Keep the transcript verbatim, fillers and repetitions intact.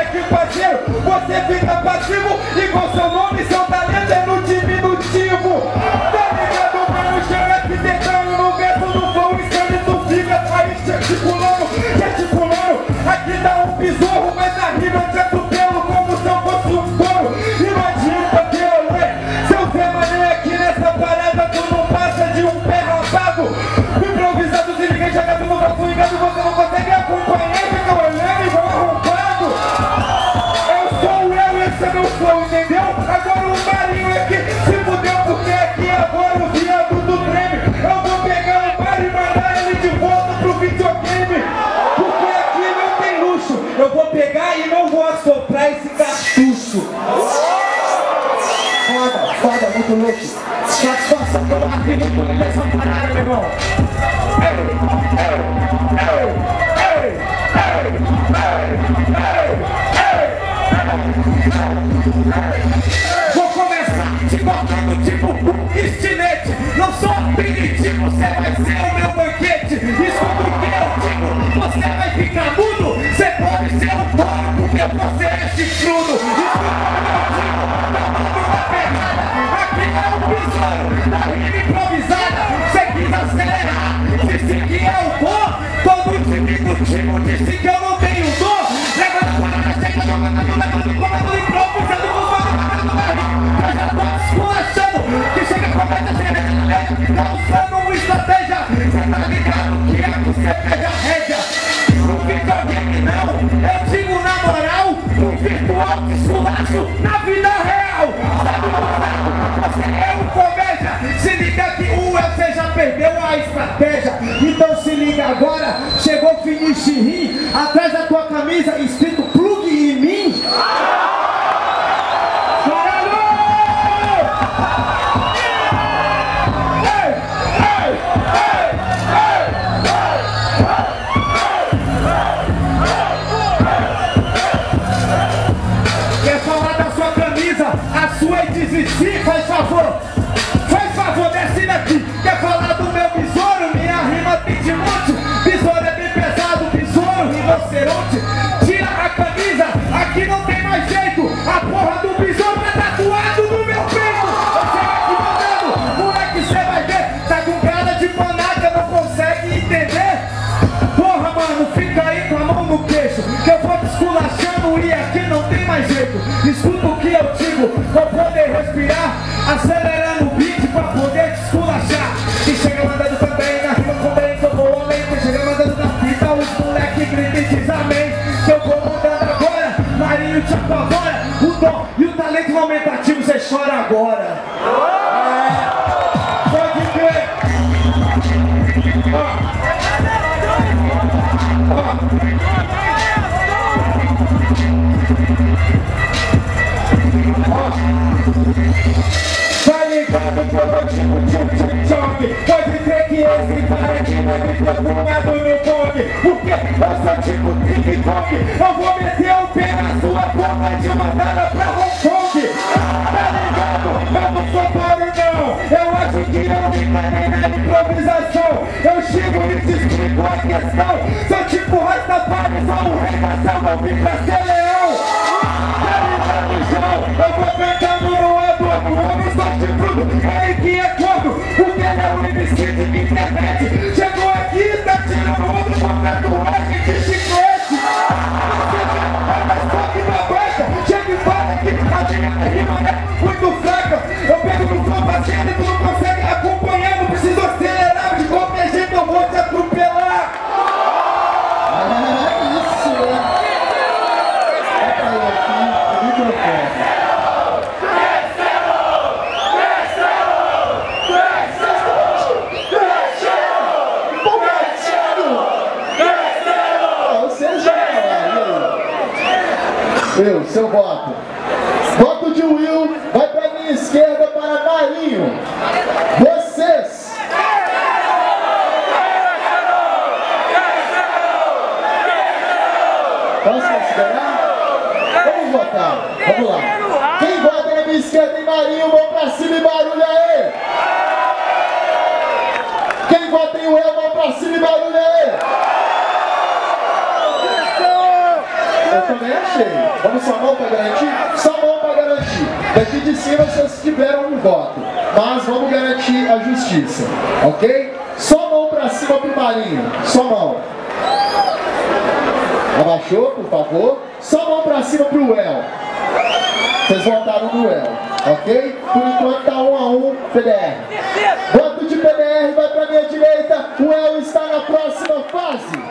aqui, parceiro, você fica passivo, igual seu nome, seu talento é no diminutivo. Tá ligado, mano? Chega aqui tentando no verso do flow, insano, tu fica aí gesticulando, gesticulando. Aqui dá um besouro, mas a rima te atropelo como se eu fosse um touro. E não adianta ter olé, seu Zé Mané aqui nessa parada, tu não passa de um pé rapado. Improvisado, se ninguém chega no braço ligado, você não consegue acompanhar, fica olhando igual arrombado. Eu sou eu, esse é meu flow, entendeu? Agora o Marinho aqui se fudeu, porque aqui agora o viaduto treme. Eu vou pegar o bar e mandar ele de volta pro videogame, porque aqui não tem luxo. Eu vou pegar e não vou assoprar esse cartucho. Foda, foda, muito louco. Satisfação pelo acredito nessa parada, meu irmão. Vou começar te botando tipo um estilete. Não sou aperitivo, você vai ser o meu banquete. Escuta o que eu digo, você vai ficar mudo. Você pode ser um touro, porque você é chifrudo. Escuta o que eu digo, não mando uma pegada. Aqui é um piso, da rima improvisada. Você quis acelerar, disse que eu vou. Todo diminutivo disse que eu não tenho dor. Levanta a parada, chega jogando, levando, comendo improvisado, eu já tô esculachando, que chega com a meta, chega tá usando uma estratégia. Cê tá ligado que é você pega a rédea. No videogame não, eu digo na moral. No virtual que esculacho na vida real. Você é um comédia. Se liga que o você já perdeu a estratégia. Então se liga agora, chegou o finish rim. Atrás da tua camisa escrito plug em mim. Desistir, faz favor, faz favor, desce daqui. Quer falar do meu besouro? Minha rima tem de monte. Besouro é bem pesado, besouro, rinoceronte. Tira a camisa, aqui não tem mais jeito. A porra do besouro tá tatuado no meu peito. Eu chego aqui mandando, moleque, cê vai ver. Tá com cara de panaca, não consegue entender. Porra, mano, fica aí com a mão no queixo, que eu vou te esculachando e aqui não tem mais jeito. Escuta o que eu digo, pra poder respirar, acelerando o beat pra poder te esculachar. E chega mandando também na rima com bem, que eu vou além. Que chega mandando na fita, os moleque grita e diz amém. Que eu vou mandando agora, Marinho te apavora. O dom e o talento aumentativo, você chora agora. É, pode crer. Ó. Tá ligado que eu vou te choque. Pode crer que esse cara aqui não me transformado no bong. Porque eu sou tipo TikTok. Eu vou meter o pé na sua boca de matada pra Hong Kong. Tá ligado? Eu não sou Paulo não. Eu acho que eu me parei na improvisação. Eu chego e te explico a questão. Sou tipo Rastafari, sou um regação. Eu vim pra ser leão. Tá ligado, João? Eu vou cantando no adorno. Eu não sou chifrudo, é ele que é corno. Porque ele é o M C de internet. Chegou aqui e tá tirando outro com tatuagem de chiclete. É mais forte na banca. Chega e fala que a minha rima é muito fraca. Eu pego no flow paciente e tu não consegue acompanhar. Não preciso acelerar, de qualquer jeito eu vou te atropelar. É isso, né? Bota aí aqui, o microfone. Eu, seu voto. Voto de Will vai para minha esquerda para Marinho. Vocês. Posso considerar? Vamos votar. Vamos lá. Quem vota na minha esquerda em Marinho, mão pra cima e barulho aí. Quem vota em Will, mão pra cima e barulho aí. Eu também achei. Vamos só mão para garantir? Só mão para garantir. Daqui de cima vocês tiveram um voto. Mas vamos garantir a justiça. Ok? Só mão para cima pro Marinho. Só mão. Abaixou, por favor. Só mão para cima pro El. Vocês votaram no El. Ok? Por enquanto tá um a um P D R. Voto de P D R vai para minha direita. O El está na próxima fase.